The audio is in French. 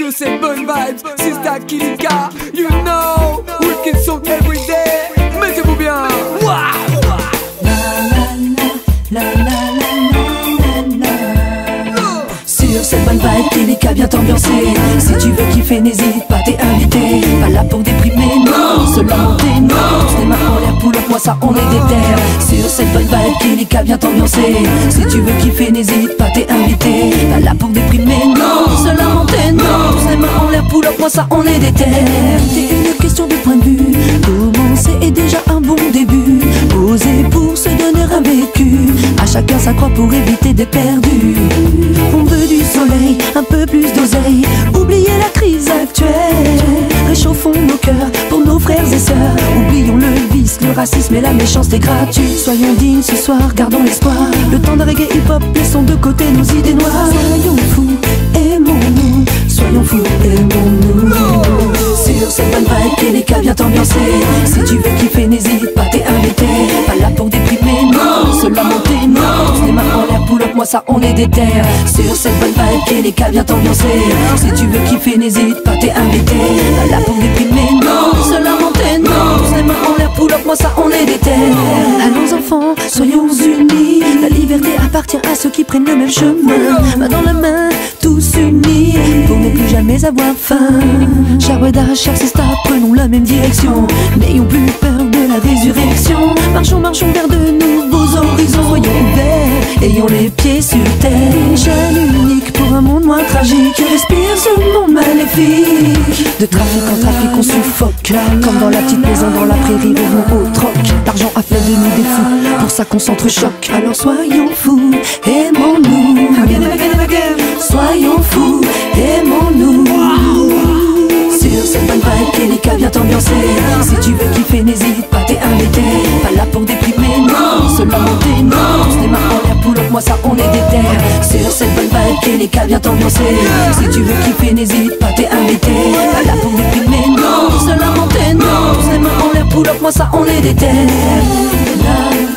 Sur cette bonne vibe, Sista Kilika. You know, wicked song every day. Mettez-vous bien. Sur cette bonne vibe, Kilika vient t'ambiancer. Si tu veux kiffer, n'hésite pas, t'es invité. Pas là pour déprimer, non, se lamenter, non. C'est mains en l'air, pull up, moi ça on est déter. Sur cette bonne vibe, Kilika vient t'ambiancer. Si tu veux kiffer, n'hésite pas, t'es invité. Pas là pour déprimer, non, se lamenter, non. C'est mains en l'air, pull up, moi ça on est déter. C'est une question de point de vue. Commencer est déjà un bon début. Oser pour se donner un vécu. À chacun sa croix pour éviter d'être perdu. On veut du soleil, un peu plus d'oseille. Oubliez la crise actuelle. Réchauffons nos cœurs pour nos frères et sœurs. Oublions le vice, le racisme et la méchanceté gratuite. Soyons dignes ce soir, gardons l'espoir. Le temps de reggae hip-hop, laissons de côté nos idées noires. Soyons fous, aimons-nous. Soyons fous, aimons-nous. Sur cette bonne vibe, Kilika vient t'ambiancer. Si tu veux kiffer, n'hésite pas, t'es invité. Pas là pour déprimer, non, se lamenter, non. Les mains en l'air, pull up, moi ça on est déter. Sur cette bonne vibe, Kilika vient t'ambiancer. Si tu veux kiffer, n'hésite pas, t'es invité. Pas là pour déprimer, non, se lamenter, non. Les mains en l'air, pull up, moi ça on est déter. Allons enfants, soyons unis. La liberté appartient à ceux qui prennent le même chemin. Main dans la main, tous unis, pour ne plus jamais avoir faim. Cher Weda, cher Sista, prenons la même direction. N'ayons plus peur de la résurrection. Marchons, marchons vers de nouveaux horizons. Soyons verts, ayons les pieds sur terre. Une chaîne unique pour un monde moins tragique. Respire ce monde maléfique. De trafic en trafic on suffoque. Comme dans la petite maison dans la prairie, revenons au troc. L'argent a fait de nous des fous, pour ça qu'on s'entrechoque. Alors soyons fous, aimons-nous. Soyons fous, aimons-nous. Sur cette bonne vibe, Kilika vient t'ambiancer. Si tu veux kiffer, n'hésite pas, t'es invité. Pas là pour déprimer, non, se lamenter, non. Les mains en l'air, pull up, moi ça on est déter. Sur cette bonne vibe, Kilika vient t'ambiancer. Si tu veux kiffer, n'hésite pas, t'es invité. Pas là pour déprimer, non, se lamenter, non. Les mains en l'air, pull up, moi ça on est déter.